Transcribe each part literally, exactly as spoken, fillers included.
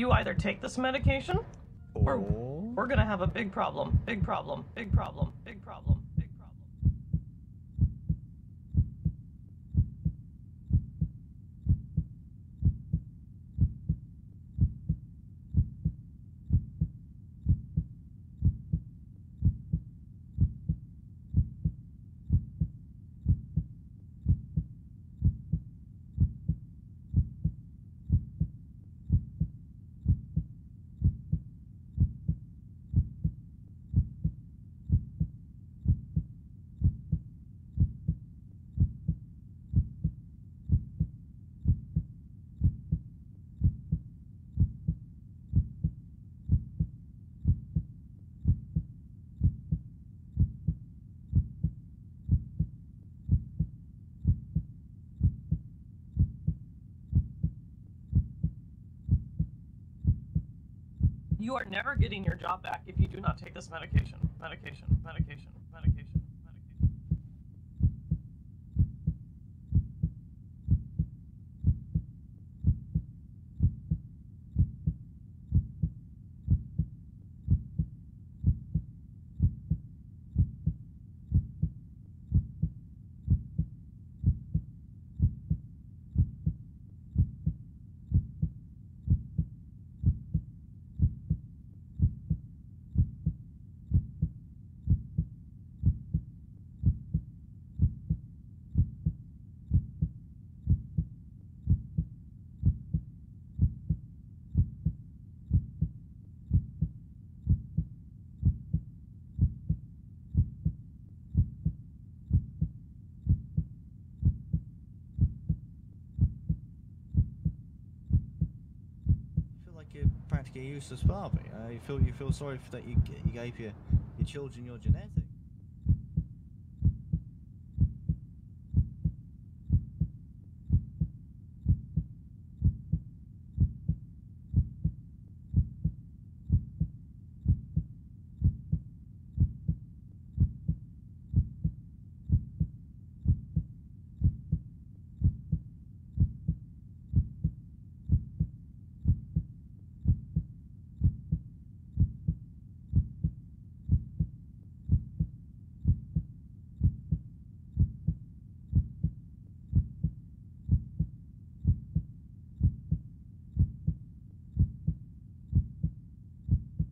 You either take this medication, or Or we're gonna have a big problem. Big problem. Big problem. Big problem. Big problem. You are never getting your job back if you do not take this medication. Medication. Medication. Medication. Medication. you're practically a useless father. Uh, you feel you feel sorry for that you you gave your your children your genetics.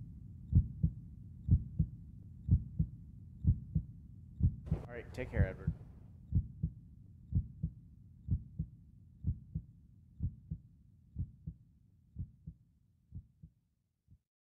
All right, take care, Edward.